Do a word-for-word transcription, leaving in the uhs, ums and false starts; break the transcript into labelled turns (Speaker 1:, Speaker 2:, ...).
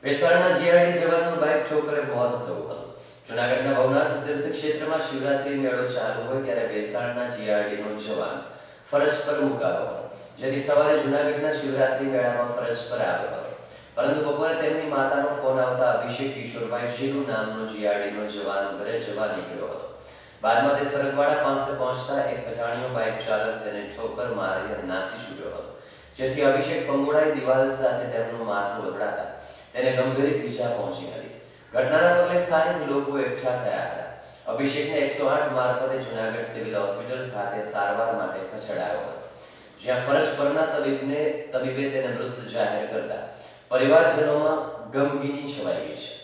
Speaker 1: ભેસાણના GRD જવાનનું bike ઠોકરે મોત થયું હતું। જૂનાગઢના ભવનાથ તીર્થ ક્ષેત્રમાં શિવરાત્રી મેળો ચાલુ હોય ત્યારે ભેસાણના જીઆરડીનો જવાન ફરજ પર મુકાયો હતો, જેથી સવારે જૂનાગઢના શિવરાત્રી મેળામાં ફરજ પર આવ્યો હતો, પરંતુ બપોરે તેમની માતાનો ફોન આવતા અભિષેક કિશોરભાઈ શીલુ નામનો જીઆરડીનો જવાન ઘરે જવા નીકળ્યો હતો। બાદમાં તે સરગવાડા પાસે પહોંચતા એક અજાણ્યો બાઇક ચાલક તેને ઠોકર મારી અને નાસી છૂટ્યો હતો, જેથી અભિષેક ફંગોળાઈ દિવાલ સાથે તેમનું માથું અથડાતા તેને ગંભીર ઈજા પહોંચી હતી। ઘટનાના પગલે સ્થાનિક લોકો એકઠા થયા હતા। અભિષેકને એકસો આઠ મારફતે જૂનાગઢ સિવિલ હોસ્પિટલ ખાતે સારવાર માટે ખસેડાયો હતો, જ્યાં ફરજ પરના તબીબને તબીબે તેને મૃત જાહેર કરતા પરિવારજનોમાં ગમગીની છવાઈ ગઈ છે।